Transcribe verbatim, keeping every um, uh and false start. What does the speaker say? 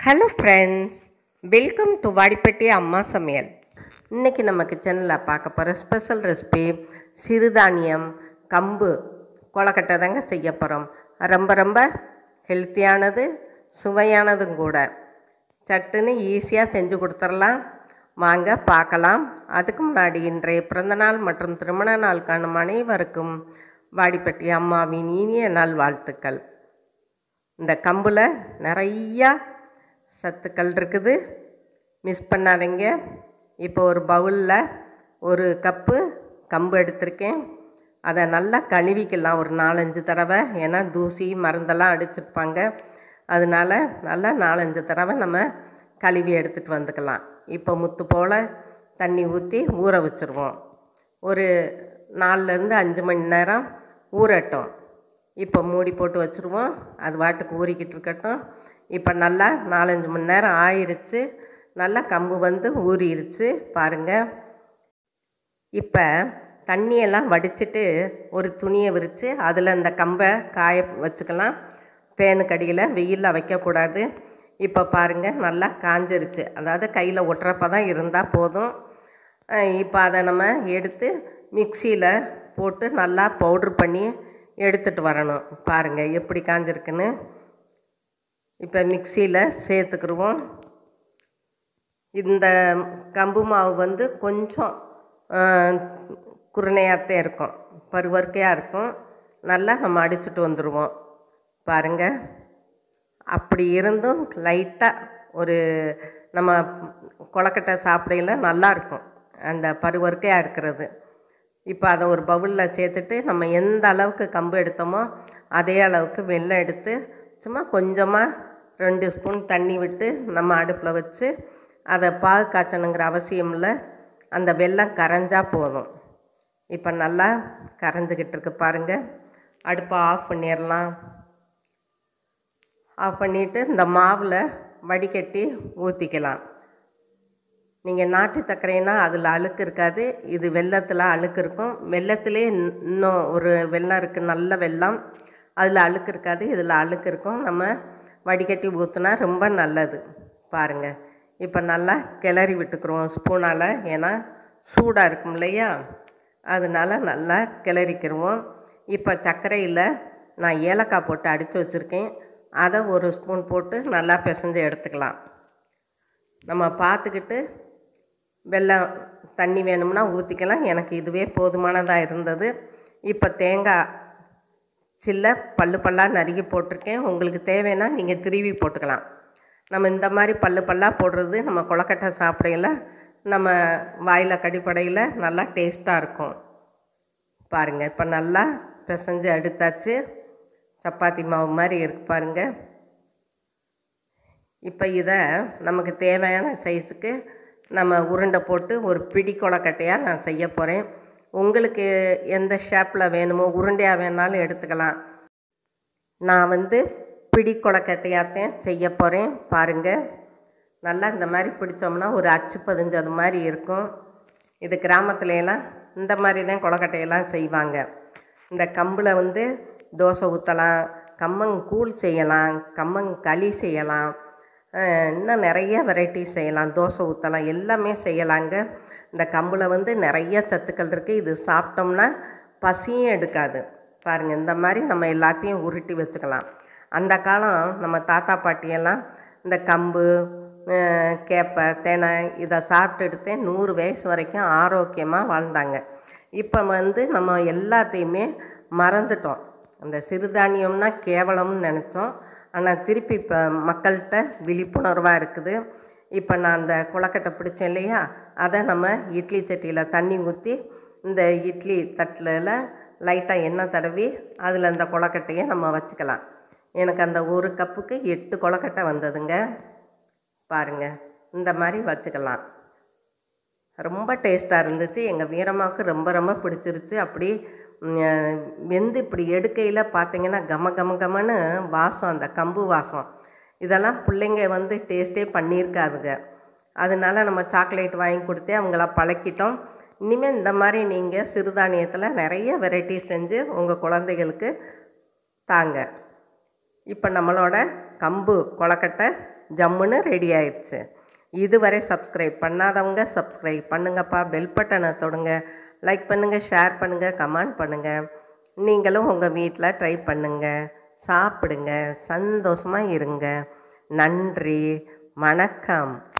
Hello friends, welcome to Vadipatti Amma Samayal. இன்றைக்கி நம்ம கிச்சனில் பார்க்க போகிற ஸ்பெஷல் ரெசிபி சிறுதானியம் கம்பு கொழக்கட்டை தாங்க செய்ய போகிறோம். ரொம்ப ரொம்ப ஹெல்த்தியானது, சுவையானதும் கூட. சட்டுன்னு ஈஸியாக செஞ்சு கொடுத்துடலாம். வாங்க பார்க்கலாம். அதுக்கு முன்னாடி இன்றைய பிறந்தநாள் மற்றும் திருமண நாள் காணும் அனைவருக்கும் வாடிப்பட்டி அம்மாவின் இனிய நாள் வாழ்த்துக்கள். இந்த கம்பில் நிறையா சத்துக்கள் இருக்குது, மிஸ் பண்ணாதீங்க. இப்போ ஒரு பவுலில் ஒரு கப்பு கம்பு எடுத்திருக்கேன். அதை நல்லா கழுவிக்கலாம் ஒரு நாலஞ்சு தடவை. ஏன்னா தூசி மருந்தெல்லாம் அடிச்சிருப்பாங்க. அதனால் நல்லா நாலஞ்சு தடவை நம்ம கழுவி எடுத்துகிட்டு வந்துக்கலாம். இப்போ முத்து போல் தண்ணி ஊற்றி ஊற வச்சுருவோம். ஒரு நாலுலேருந்து அஞ்சு மணி நேரம் ஊறட்டும். இப்போ மூடி போட்டு வச்சுருவோம். அது வாட்டுக்கு ஊறிக்கிட்டு இருக்கட்டும். இப்போ நல்லா நாலஞ்சு மணி நேரம் ஆயிடுச்சு. நல்லா கம்பு வந்து ஊறிடுச்சு பாருங்கள். இப்போ தண்ணியெல்லாம் வடிச்சிட்டு ஒரு துணியை விரித்து அதில் இந்த கம்பை காய வச்சுக்கலாம். பேனுக்கடியில் வெயிலில் வைக்கக்கூடாது. இப்போ பாருங்கள் நல்லா காஞ்சிருச்சு. அதாவது கையில் ஒட்டுறப்ப தான் இருந்தால் போதும். இப்போ அதை நம்ம எடுத்து மிக்சியில் போட்டு நல்லா பவுட்ரு பண்ணி எடுத்துகிட்டு வரணும். பாருங்கள் எப்படி காஞ்சிருக்குன்னு. இப்போ மிக்சியில் சேர்த்துக்கிடுவோம். இந்த கம்பு மாவு வந்து கொஞ்சம் குருணையாகத்தான் இருக்கும், பருவர்க்கையாக இருக்கும். நல்லா நம்ம அடிச்சுட்டு வந்துடுவோம். பாருங்கள், அப்படி இருந்தும் லைட்டாக ஒரு நம்ம கொழக்கட்டை சாப்பிடையில் நல்லாயிருக்கும் அந்த பருவர்க்கையாக இருக்கிறது. இப்போ அதை ஒரு பவுலில் சேர்த்துட்டு நம்ம எந்த அளவுக்கு கம்பு எடுத்தோமோ அதே அளவுக்கு வெல்லம் எடுத்து சும்மா கொஞ்சமாக ரெண்டு ஸ்பூன் தண்ணி விட்டு நம்ம அடுப்பில் வச்சு அதை பாகு காய்ச்சணுங்கிற அவசியம் இல்லை. அந்த வெல்லம் கரைஞ்சா போதும். இப்போ நல்லா கரைஞ்சிக்கிட்டு இருக்கு பாருங்கள். அடுப்பை ஆஃப் பண்ணிடலாம். ஆஃப் பண்ணிவிட்டு இந்த மாவில் வடிகட்டி ஊற்றிக்கலாம். நீங்கள் நாட்டு சர்க்கரைனா அதில் அழுக்கு இருக்காது. இது வெல்லத்தில் அழுக்கு இருக்கும். வெல்லத்திலே இன்னும் ஒரு வெல்லம் இருக்குது, நல்ல வெல்லம். அதில் அழுக்கு இருக்காது, இதில் அழுக்கு இருக்கும். நம்ம வடிகட்டி ஊற்றினா ரொம்ப நல்லது. பாருங்கள், இப்போ நல்லா கிளறி விட்டுக்குருவோம் ஸ்பூனால். ஏன்னா சூடாக இருக்கும் இல்லையா, அதனால் நல்லா கிளறிக்கிடுவோம். இப்போ சர்க்கரையில் நான் ஏலக்காய் போட்டு அடித்து வச்சுருக்கேன். அதை ஒரு ஸ்பூன் போட்டு நல்லா பிசைஞ்சு எடுத்துக்கலாம். நம்ம பார்த்துக்கிட்டு வெல்லம் தண்ணி வேணும்னா ஊற்றிக்கலாம். எனக்கு இதுவே போதுமானதாக இருந்தது. இப்போ தேங்காய் சில்லை பல்லு பல்லாக நறுக்கி போட்டிருக்கேன். உங்களுக்கு தேவைன்னா நீங்கள் திருவி போட்டுக்கலாம். நம்ம இந்த மாதிரி பல்லு பல்லாக போடுறது நம்ம கொழக்கட்டை சாப்பிடையில் நம்ம வாயில் கடிப்படையில் நல்லா டேஸ்ட்டாக இருக்கும். பாருங்கள், இப்போ நல்லா பிசைஞ்சு எடுத்தாச்சு. சப்பாத்தி மாவு மாதிரி இருக்கு பாருங்கள். இப்போ இதை நமக்கு தேவையான சைஸுக்கு நம்ம உருண்டை போட்டு ஒரு பிடி கொழக்கட்டையாக நான் செய்ய போகிறேன். உங்களுக்கு எந்த ஷேப்பில் வேணுமோ உருண்டையாக வேணாலும் எடுத்துக்கலாம். நான் வந்து பிடி கொழக்கட்டையாகத்தான் செய்ய போகிறேன். பாருங்கள், நல்லா இந்த மாதிரி பிடிச்சோம்னா ஒரு அச்சு பதிஞ்சது மாதிரி இருக்கும். இது கிராமத்துலலாம் இந்த மாதிரி தான் கொழக்கட்டையெல்லாம் செய்வாங்க. இந்த கம்பில் வந்து தோசை ஊற்றலாம், கம்மங்கூழ் செய்யலாம், கம்மங்களி செய்யலாம், இன்னும் நிறைய வெரைட்டி செய்யலாம். தோசை ஊற்றலாம், எல்லாமே செய்யலாங்க. இந்த கம்பில் வந்து நிறைய சத்துக்கள் இருக்குது. இது சாப்பிட்டோம்னா பசியும் எடுக்காது. பாருங்கள், இந்த மாதிரி நம்ம எல்லாத்தையும் உருட்டி வச்சுக்கலாம். அந்த காலம் நம்ம தாத்தா பாட்டியெல்லாம் இந்த கம்பு, கேப்பை, தெனை இதை சாப்பிட்டு எடுத்தே நூறு வயசு வரைக்கும் ஆரோக்கியமாக வாழ்ந்தாங்க. இப்போ வந்து நம்ம எல்லாத்தையுமே மறந்துட்டோம். அந்த சிறுதானியம்னா கேவலம்னு நினச்சோம். ஆனால் திருப்பி இப்போ மக்கள்கிட்ட விழிப்புணர்வாக இருக்குது. இப்போ நான் அந்த கொழக்கட்டை பிடிச்சேன் இல்லையா, அதை நம்ம இட்லி சட்டியில் தண்ணி ஊற்றி இந்த இட்லி தட்டில் லைட்டாக எண்ணெய் தடவி அதில் அந்த கொழக்கட்டையை நம்ம வச்சுக்கலாம். எனக்கு அந்த ஒரு கப்புக்கு எட்டு கொழக்கட்டை வந்ததுங்க. பாருங்கள், இந்த மாதிரி வச்சுக்கலாம். ரொம்ப டேஸ்ட்டாக இருந்துச்சு. எங்கள் வீரம்மாவுக்கு ரொம்ப ரொம்ப பிடிச்சிருச்சு. அப்படி வெந்து இப்படி எடுக்கையில் பார்த்திங்கன்னா கம கம கமன்னு வாசம், அந்த கம்பு வாசம். இதெல்லாம் பிள்ளைங்க வந்து டேஸ்ட்டே பண்ணியிருக்காதுங்க. அதனால நம்ம சாக்லேட் வாங்கி கொடுத்தே அவங்கள பழக்கிட்டோம். இனிமேல் இந்த மாதிரி நீங்கள் சிறுதானியத்தில் நிறைய வெரைட்டி செஞ்சு உங்கள் குழந்தைகளுக்கு தாங்க. இப்போ நம்மளோட கம்பு கொழக்கட்டை ஜம்முன்னு ரெடி ஆயிடுச்சு. இதுவரை சப்ஸ்கிரைப் பண்ணாதவங்க சப்ஸ்கிரைப் பண்ணுங்கப்பா. பெல் பட்டனை தொடுங்க. லைக் பண்ணுங்கள், ஷேர் பண்ணுங்கள், கமெண்ட் பண்ணுங்கள். நீங்களும் உங்கள் வீட்டில் ட்ரை பண்ணுங்கள், சாப்பிடுங்க, சந்தோஷமாக இருங்க. நன்றி, வணக்கம்.